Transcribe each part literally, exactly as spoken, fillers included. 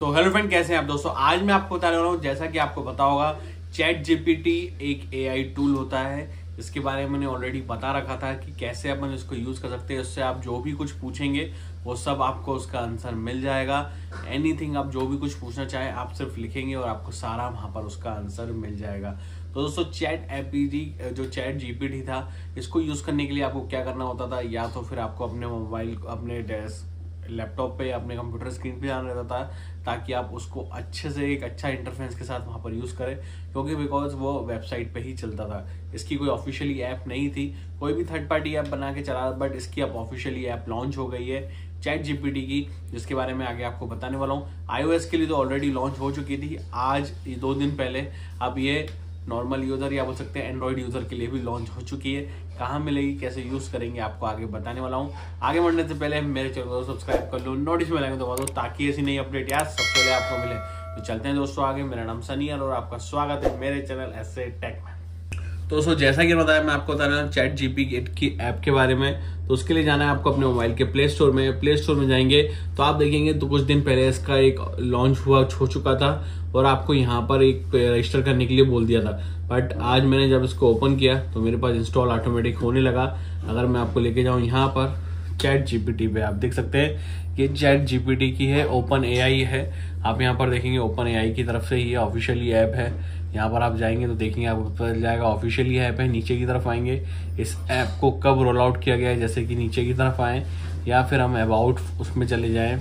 तो hello friend, कैसे हैं आप दोस्तों। आज मैं आपको बता रहा हूँ, जैसा कि आपको पता होगा, चैट जीपीटी एक एआई टूल होता है। इसके बारे में मैंने ऑलरेडी बता रखा था कि कैसे अपन इसको यूज कर सकते हैं। उससे आप जो भी कुछ पूछेंगे वो सब आपको उसका आंसर मिल जाएगा। एनीथिंग आप जो भी कुछ पूछना चाहे आप सिर्फ लिखेंगे और आपको सारा वहां पर उसका आंसर मिल जाएगा। तो दोस्तों, चैट एपीटी जो चैट जीपीटी था, इसको यूज करने के लिए आपको क्या करना होता था, या तो फिर आपको अपने मोबाइल अपने डेस्क लैपटॉप पे अपने कंप्यूटर स्क्रीन पे जाना रहता था, ताकि आप उसको अच्छे से एक अच्छा इंटरफेस के साथ वहां पर यूज करें, क्योंकि बिकॉज वो वेबसाइट पे ही चलता था। इसकी कोई ऑफिशियली ऐप नहीं थी, कोई भी थर्ड पार्टी ऐप बना के चला, बट इसकी अब ऑफिशियली ऐप लॉन्च हो गई है चैट जीपीटी की, जिसके बारे में आगे आपको बताने वाला हूँ। आईओएस के लिए तो ऑलरेडी लॉन्च हो चुकी थी आज दो दिन पहले। अब ये नॉर्मल यूजर या बोल सकते हैं एंड्रॉइड यूजर के लिए भी लॉन्च हो चुकी है। कहाँ मिलेगी, कैसे यूज करेंगे, आपको आगे बताने वाला हूँ। आगे बढ़ने से पहले मेरे चैनल को सब्सक्राइब कर लो, नोटिफिकेशन बेल आइकन दबा दो, ताकि ऐसी नई अपडेट यार सबसे पहले आपको मिले। तो चलते हैं दोस्तों आगे। मेरा नाम सनी है और आपका स्वागत है मेरे चैनल ऐसे टेक में। तो दोस्तों, जैसा कि बताया, मैं आपको बता रहा हूँ चैट जीपीटी की ऐप के बारे में। तो उसके लिए जाना है आपको अपने मोबाइल के प्ले स्टोर में। प्ले स्टोर में जाएंगे तो आप देखेंगे तो कुछ दिन पहले इसका एक लॉन्च हुआ हो चुका था और आपको यहाँ पर एक रजिस्टर करने के लिए बोल दिया था। बट आज मैंने जब इसको ओपन किया तो मेरे पास इंस्टॉल ऑटोमेटिक होने लगा। अगर मैं आपको लेके जाऊँ यहाँ पर चैट जीपीटी पे, आप देख सकते हैं कि चैट जीपीटी की है, ओपन एआई है। आप यहाँ पर देखेंगे ओपन एआई की तरफ से ये ऑफिशियली ऐप है। यहाँ पर आप जाएंगे तो देखेंगे आपको पता चल जाएगा ऑफिशियली ऐप है। नीचे की तरफ आएंगे, इस ऐप को कब रोल आउट किया गया है, जैसे कि नीचे की तरफ आए या फिर हम अबाउट उसमें चले जाएं,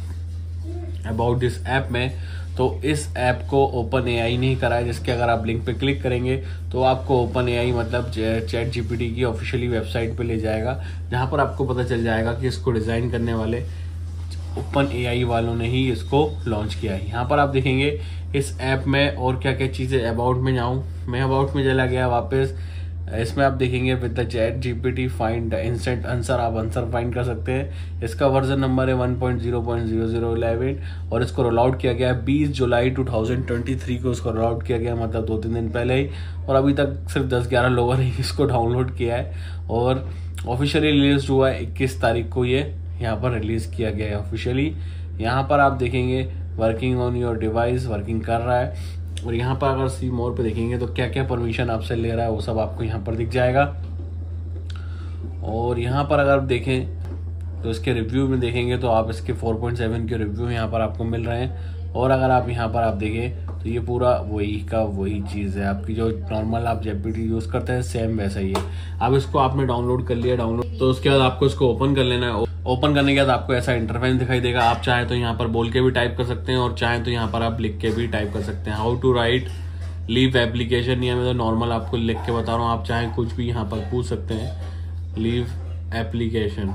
अबाउट दिस ऐप में, तो इस ऐप को ओपन एआई नहीं करा है, जिसके अगर आप लिंक पे क्लिक करेंगे तो आपको ओपन एआई मतलब चैट जीपीटी की ऑफिशियली वेबसाइट पे ले जाएगा, जहां पर आपको पता चल जाएगा कि इसको डिजाइन करने वाले ओपन एआई वालों ने ही इसको लॉन्च किया है। यहाँ पर आप देखेंगे इस ऐप में और क्या क्या चीजें। अबाउट में जाऊं, मैं अबाउट में चला गया वापस। इसमें आप देखेंगे with the chat GPT find instant answer, आप आंसर फाइंड कर सकते हैं। इसका वर्जन नंबर है one point zero point zero zero eleven और इसको रोल आउट किया गया है बीस जुलाई दो हज़ार तेईस को इसको रोल आउट किया गया, मतलब दो तीन दिन पहले ही। और अभी तक सिर्फ दस ग्यारह लोगों ने इसको डाउनलोड किया है और ऑफिशियली रिलीज हुआ है इक्कीस तारीख को। ये यहाँ पर रिलीज किया गया है ऑफिशियली। यहाँ पर आप देखेंगे working on your device, working कर रहा है। और यहाँ पर अगर सी मोर पे देखेंगे तो क्या क्या परमिशन आपसे ले रहा है वो सब आपको यहाँ पर दिख जाएगा। और यहाँ पर अगर आप देखें तो इसके रिव्यू में देखेंगे तो आप इसके फोर पॉइंट सेवन के रिव्यू यहाँ पर आपको मिल रहे हैं। और अगर आप यहाँ पर आप देखें तो ये पूरा वही का वही चीज़ है, आपकी जो नॉर्मल आप जीपीटी यूज करते हैं सेम वैसा ही है। अब इसको आपने डाउनलोड कर लिया, डाउनलोड तो उसके बाद आपको इसको ओपन कर लेना है। ओपन करने के बाद आपको ऐसा इंटरफेस दिखाई देगा। आप चाहे तो यहाँ पर बोल के भी टाइप कर सकते हैं और चाहे तो यहाँ पर आप लिख के भी टाइप कर सकते हैं। How to write leave application, या मैं तो नॉर्मल आपको लिख के बता रहा हूँ, आप चाहे कुछ भी यहाँ पर पूछ सकते हैं। लीव एप्लीकेशन,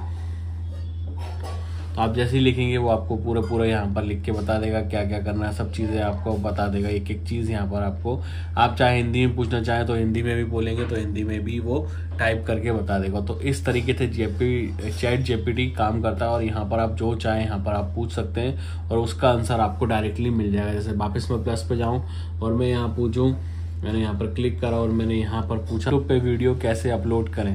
तो आप जैसे ही लिखेंगे वो आपको पूरा पूरा यहाँ पर लिख के बता देगा क्या क्या करना है, सब चीज़ें आपको बता देगा, एक एक चीज़ यहाँ पर आपको। आप चाहे हिंदी में पूछना चाहें तो हिंदी में भी बोलेंगे तो हिंदी में भी वो टाइप करके बता देगा। तो इस तरीके से जेपी चैट जीपीटी काम करता है और यहाँ पर आप जो चाहें यहाँ पर आप पूछ सकते हैं और उसका आंसर आपको डायरेक्टली मिल जाएगा। जैसे वापस मैं प्लस पे जाऊँ और मैं यहाँ पूछूँ, मैंने यहाँ पर क्लिक करा और मैंने यहाँ पर पूछा यूट्यूब पे वीडियो कैसे अपलोड करें।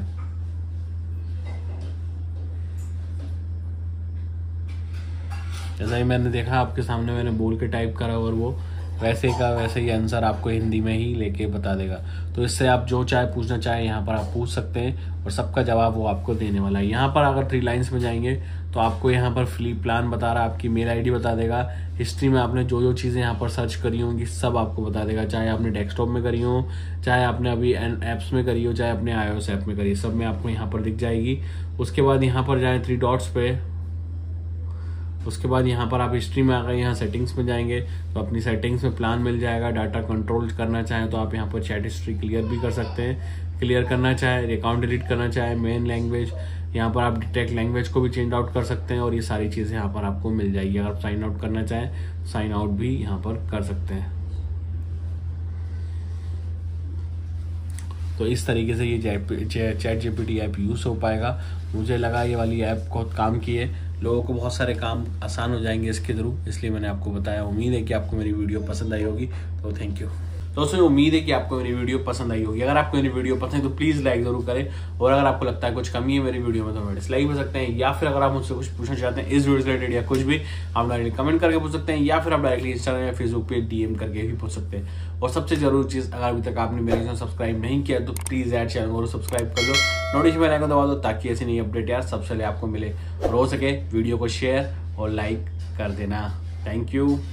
जैसा ही मैंने देखा आपके सामने मैंने बोल के टाइप करा और वो वैसे का वैसे ही आंसर आपको हिंदी में ही लेके बता देगा। तो इससे आप जो चाहे पूछना चाहे यहाँ पर आप पूछ सकते हैं और सबका जवाब वो आपको देने वाला है। यहाँ पर अगर थ्री लाइन्स में जाएंगे तो आपको यहाँ पर फ्री प्लान बता रहा है, आपकी मेल आईडी बता देगा, हिस्ट्री में आपने जो जो चीज़ें यहाँ पर सर्च करी होंगी सब आपको बता देगा, चाहे आपने डेस्कटॉप में करी हो, चाहे आपने अभी एप्स में करी हो, चाहे अपने आईओएस ऐप में करी, सब में आपको यहाँ पर दिख जाएगी। उसके बाद यहाँ पर जाए थ्री डॉट्स पे, उसके बाद यहाँ पर आप हिस्ट्री में आ गए, यहाँ सेटिंग्स में जाएंगे तो अपनी सेटिंग्स में प्लान मिल जाएगा। डाटा कंट्रोल करना चाहें तो आप यहाँ पर चैट हिस्ट्री क्लियर भी कर सकते हैं। क्लियर करना चाहे, अकाउंट डिलीट करना चाहे, मेन लैंग्वेज, यहाँ पर आप डिटेक्ट लैंग्वेज को भी चेंज आउट कर सकते हैं और ये सारी चीज़ें यहाँ पर आपको मिल जाएगी। अगर आप साइन आउट करना चाहें साइन आउट भी यहाँ पर कर सकते हैं। तो इस तरीके से ये चैट जीपीटी ऐप यूज हो पाएगा। मुझे लगा ये वाली ऐप बहुत काम की है, लोगों को बहुत सारे काम आसान हो जाएंगे इसके थ्रू, इसलिए मैंने आपको बताया। उम्मीद है कि आपको मेरी वीडियो पसंद आई होगी। तो थैंक यू। दोस्तों उम्मीद है कि आपको मेरी वीडियो पसंद आई होगी। अगर आपको मेरी वीडियो पसंद है तो प्लीज लाइक जरूर करें, और अगर आपको लगता है कुछ कमी है मेरी वीडियो में तो मैं डिसलाइक कर सकते हैं, या फिर अगर आप मुझसे कुछ पूछना चाहते हैं इस वीडियो से रिलेटेड या कुछ भी, आप डायरेक्टली कमेंट करके पूछ सकते हैं, या फिर आप डायरेक्टली इंस्टाग्राम या फेसबुक पे डीएम करके भी पूछ सकते हैं। और सबसे जरूरी चीज, अगर अभी तक आपने मेरे चैनल सब्सक्राइब नहीं किया तो प्लीज यार चैनल को सब्सक्राइब कर लो, नोटिफिकेशन बेल आइकन दबा दो, ताकि ऐसी नई अपडेट यार सबसे पहले आपको मिले। और हो सके वीडियो को शेयर और लाइक कर देना। Thank you.